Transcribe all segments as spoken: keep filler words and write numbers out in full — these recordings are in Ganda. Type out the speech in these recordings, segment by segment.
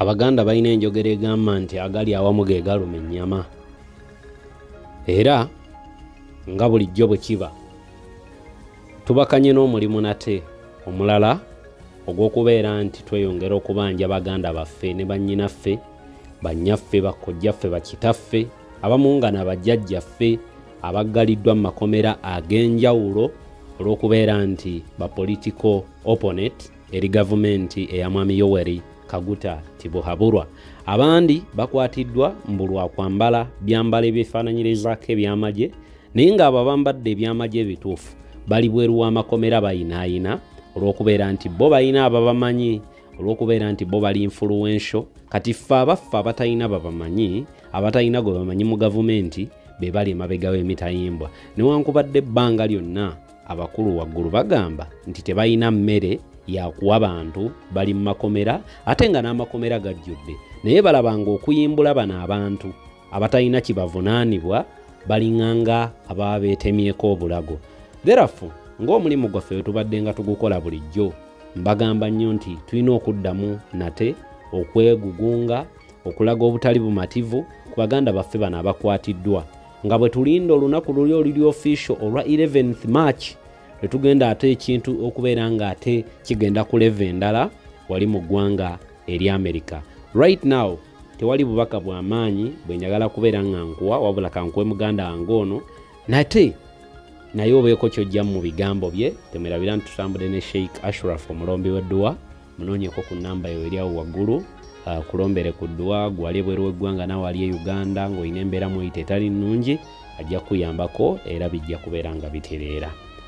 Abaganda balina enjogera egamba nti agali awamu ge galuma ennyama. Era nga bulijjo bwe kiba tubakanye n'omulimu nate omulala ogw'okubeera nti tweyongera okubanja baganda baffe ne bannyinaffe, bannyaffe, bakkojjaffe, bakitaffe, abamu nga n'abajjajjaffe abaggaliddwa mu makomera ag'enjawulo olw'okubeera nti ba political opponent eri gavumenti eya Mwami Yoweri Kaguta Tibuhaburwa. Abandi bakwatiddwa mbu lwa kwambala byambalo ebifaananyirizaako ebyamagye, naye ng'abo abambadde ebyamagye ebituufu bali bweru w'amakomera bayinaayina olw'okubeera nti bo balina ababamanyi, olw'okubeera nti bo bali influential. Kati ffe abaffe abatalina babamanyi, abatalina gwe bamanyi mu gavumenti, be bali emabega w'emitayimbwa. Newankubadde ebbanga lyonna abakulu waggulu bagamba nti tebalina mmere yakuwa bantu, bali mu makomera ate nga n'amakomera gajjudde, naye balabanga okuyimbula bano abantu abatalina kibavunaanibwa balinganga ababa beetemyeko obulago. Therefore ng'omulimu gwaffe we tubadde nga tugukola bulijjo, mbagamba nnyo nti tulina okuddamu nate okwegugunga, okulaga obutali bumativu ku baganda baffe bano abakwatiddwa, nga bwe tulinda olunaku luli oluli official olwa eleventh March letugenda ate ekintu okubeera nga ate kigenda kuleva endala wali mu ggwanga eri America. Right now tewali bubaka bw'amaanyi bwe njagala kubeera nga nkuwa, wabula kankuwe muganda wange ono nate naye obeeko kyojja mu bigambo bye. Temerabira nti tutambudde ne Sheikh Ashraf omulombi w'edduwa, munoonyeko ku nnamba yo eri awo waggulu, uh, kulombere ku dduwa, gwali ebweru w'eggwanga nawe ali e Uganda ng'olina embeera mweyita etali nnungi, ajja kuyambako era bijja kubeera nga bitereera.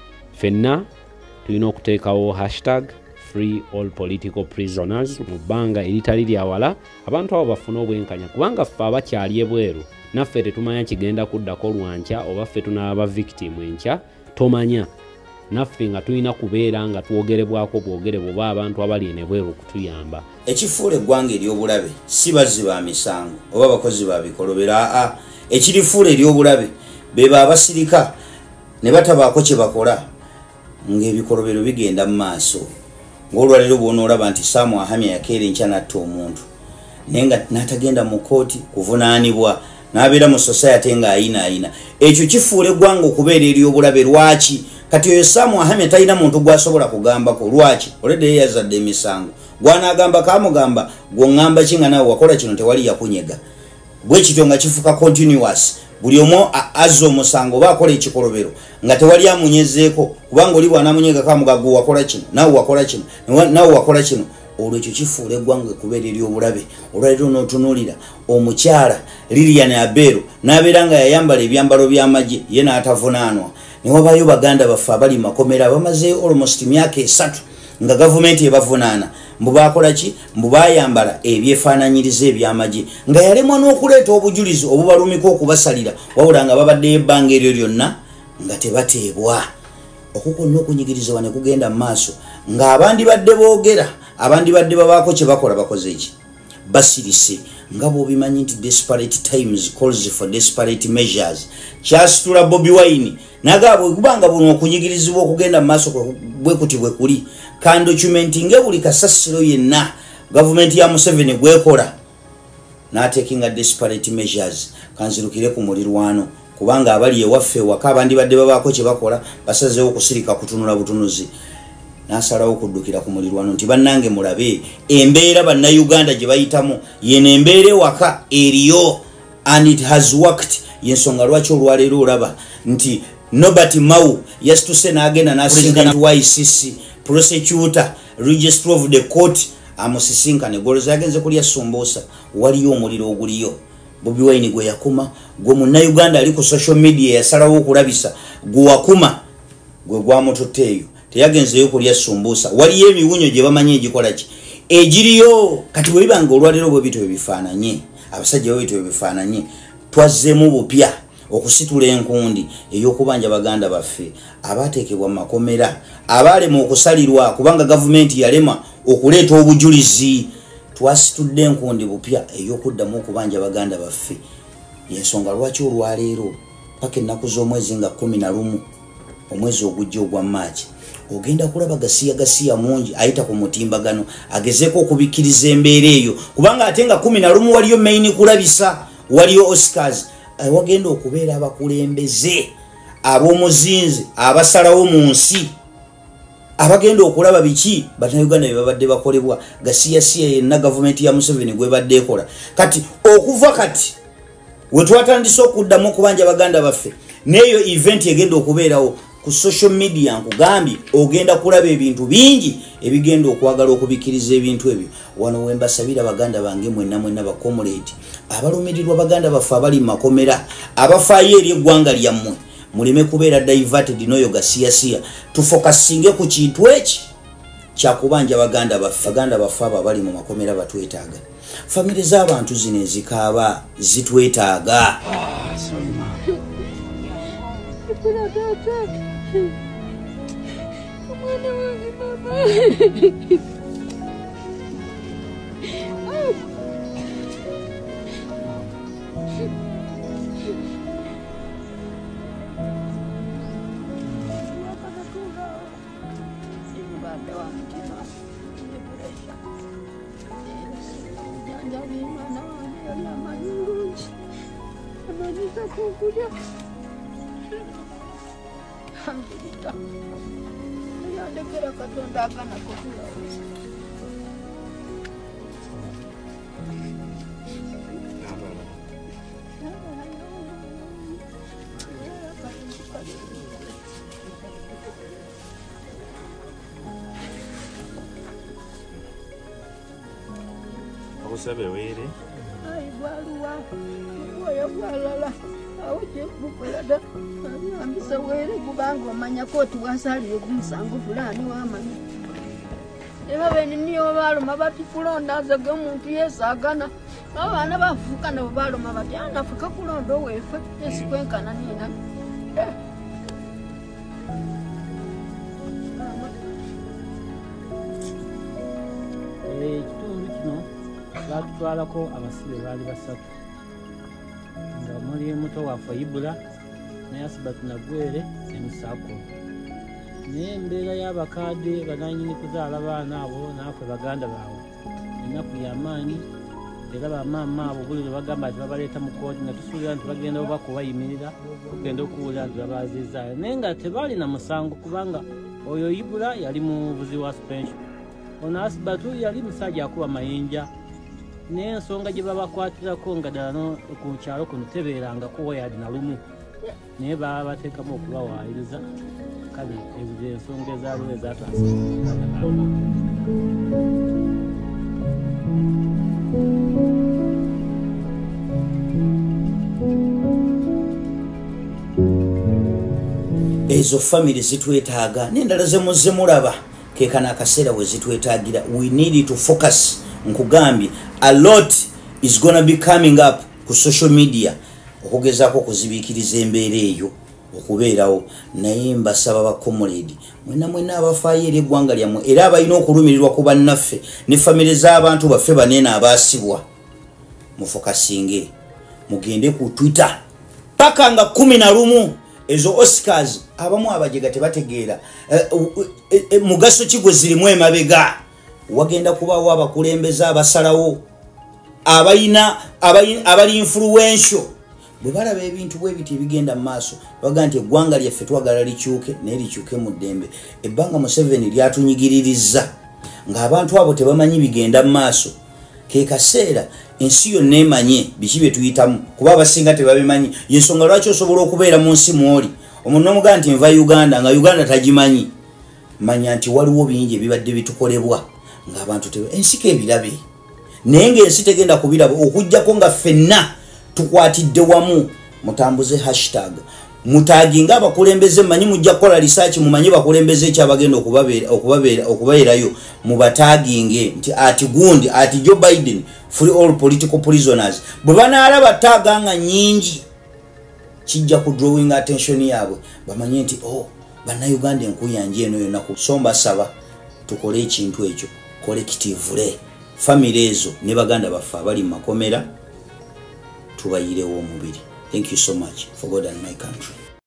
Fenna tulina okuteekawo hashtag free all political prisoners mu bbanga eritali lya wala, abantu abo bafuna obwenkanya, kubanga ffe abakyali ebweru naffe tetumanya kigenda kuddako lwankya oba ffe tunaaba victim enkya tomanya. Naffe nga tulina kubeera nga twogerebwako bwogere bwoba abantu abali eno ebweru okutuyamba. Ekifuula eggwanga ery'obulabe si bazzi ba misango oba abakozi ba bikolobero, aa ekirifuula ery'obulabe beba abasirika ne batabaako kye bakola ng'ebikolobero bigenda mu maaso. Ng'olwaleero bw'onoolaba nti Sam Ahamya yakeera enkya n'atta omuntu naye nga n'atagenda mu kooti kuvunaanibwa, n'abeera mu society nga ayinaayina, ekyo kifuula eggwanga okubeera ery'obulabe. Lwaki? Kati oyo Sam Ahamya talina muntu gw'asobola kugambako. Lwaki? Olwedde ye yazadde emisango, gw'anaagamba kaamugamba gw'oŋŋamba ki nga nawe wakola kino tewali yakunyega. Bwe kityo nga kifuka continuous, buli omu azza omusango oba akola ekikolobero nga tewali amunyezeeko, kubanga oli bw'anaamunyega kamuga gwe wakola kino nawe wakola kino nawe wakola kino. Olwo ekyo kifuula eggwanga okubeera ery'obulabe. Olwaleero n'otunuulira omukyala Lilian Abero n'abeera nga yayambala ebyambalo by'amagye ye n'atavunaanwa. Ne wabaayo baganda baffe abali makomera bamaze almost myaka esatu nga gavumenti ebavunaana, mbu baakola ki? Mbu baayambala ebyefaananyiriza ebyamagye nga yalemwa n'okuleeta obujulizi obubalumika okubasalira, wabula nga babaddeyo ebbanga eryo lyonna nga tebateebwa. Okukonna okunyigiriza wane kugenda mu maaso ng'abandi badde boogera, abandi badde babaako kye bakola, bakoze eki? Basirise. Nga bw'obimanyi nti desperate times calls for desperate measures. Kyasitula Bobi Wine nagabo kubanga buno okunyigirizibwa okugenda mu maaso bwe kuti bwe kuli kan documenting buli kasasiro yenna government ya Museveni gwekola n'atekinga desperate measures. Kanzirukire ku mulirwano kubanga abali ewaffe waka abandi badde babaako kye bakola, basazeewo okusirika kutunula butunuzi, n'asalawo okuddukira ku mulirwano nti bannange mulabe embeera bannayuganda gye bayitamu yeno embeera waka eriyo and it has worked. Yensonga lwaki olwaleero olaba nti Nobert Mau yasituse n'agenda n'asisinkana Y C C prosecutor registrar of the court amusisinkane goloza yagenze kulya sumbusa, waliyo omuliro oguliyo. Bobi Wine gwe yakuma, gwe munnayuganda ali ku social media yasalawo okulabisa gwe wakuma gwe gwamututteeyo, teyagenzeyo kulya sumbusa. Waliyo emiwunyo gye bamanyi egikola ki egiriyo. Kati bwe bibanga olwaleero bwe bityo bifaananye, abasajja bwe bityo bifaananye, twazzeemu bupya okusitula enkundi ey'okubanja baganda baffe abateekebwa mu makomera, abaalema okusalirwa kubanga gavumenti yalema okuleeta obujulizi. Twasitudde enkundi bupya ey'okuddamu okubanja baganda baffe. Yensonga lwaki olwaleero paka ennaku z'omwezi nga kumi na lumu omwezi ogujja ogwa Maachi ogenda kulaba gasiya gasiya mungi ayita ku mutimbagano agezeko okubikiriza embeera eyo kubanga ate nga kumi na lumu waliyo main kulabisa waliyo Oscars wagenda okubeera abakulembeze ab'omuzinzi abasalawo mu nsi abagenda okulaba biki bannayuganda bye babadde bakolebwa gasiyasiya yenna gavumenti ya Museveni gwe badde ekola kati okuva kati we twatandise okuddamu okubanja baganda baffe neyo event egenda okubeerawo ku social media nkugambye ogenda kulaba ebintu bingi ebigenda okwagala okubikiriza ebintu ebyo wano wembasabira baganda bange mwenna mwenna bakomulate abalumirirwa baganda baffe abali mu makomera abafaayo eri eggwanga lyammwe muleme kubeera diverted noyo gasiyasiya tufokasinge ku kintu eki kyakubanja baganda baffe baganda baffe abo abali mu makomera batwetaaga famire z'abantu zino ezikaaba zitwetaaga Sabe wele ai balua boya balala awuje bukolada ambisa wele kubango manya koti wasali okusango fulani wamanya eba beni niyo baluma bati kulonda zaga omuntu yesagana abana bafukana baluma bati anafuka kulonda wefe esikwenkana nina batwalako abasibe baali basatu nga muli muto waffe Ibula naye Asibatu Nagwere emisako naye embeera y'abakadde bananyini kuzaala baana abo naffe baganda baabwe ennaku y'amaanyi era bamaama abo buli lwe bagamba nti babaleeta mu kooti nga tusuubira nti bagenda oba kubayimirira tugenda okuwulira nti babaziizaayo naye nga tebaali na musango kubanga oyo Ibula yali muvuzi wa suspension ono Asibatu yali musajja akuba mayinja n'ensonga gye babakwatirako nga ddala ku kyalo kuno tebeerangako wayadi na lumu naye baba bateekamu okubawaayiriza kale ezo ensonga ezaaliwo ezataasa ezo family zitwetaaga n'endala zemuze mulaba kekana akaseera we zitwetaagira we need to focus nkugambye a lot is gonna be coming up ku social media okugezaako okuzibiikiriza embeera eyo okubeerawo naye mbasaba bakomuledi mwena mwena abafaayo eri eggwanga lyammwe era abalina okulumirirwa ku bannaffe ne famire z'abantu baffe baneena abaasibwa mufokasinge mugende ku Twitter paka nga kumi na lumu ezo Oscars abamu abajega tebategeera mugaso ki gwe zirimu emabega wagenda kubawo abakulembeza abasalawo abayina abali influential bwe balaba ebintu bwe biti bigenda mu maaso baga nti eggwanga lyaffe twagala likyuke naye likyuke mu ddembe ebbanga Museveni lyatunyigiririza ng'abantu abo tebamanyi bigenda mu maaso ke kaseera ensi yonna emanye biki bye tuyitamu kuba abasinga tebabimanyi yensonga lwaki osobola okubeera mu nsi mwoli omuntu n'omugaa nti nva Uganda nga Uganda tagimanyi manya nti waliwo bingi ebibadde bitukolebwa ng'abantu tebe ensiko ebirabe naye ng'ensi tegenda kubiraba okujjako nga ffenna tukwatidde wamu mutambuze hashtag mutaginga abakulembeze manyi mujja kukola research mumanyi bakulembeze ekyabagenda okubabeera okubabeera okubaerayo mubataginge nti ati gundi ati Joe Biden free all political prisoners bwe banaalaba taaga nga nyingi kijja ku drawing attention yaabwe bamanyi nti oh bannayuganda enkuyanja eno yonna kusomba saba tukole ekintu ekyo collectively family ezo ne baganda baffe abali mu makomera tubayirewo omubiri. Thank you so much for God and my country.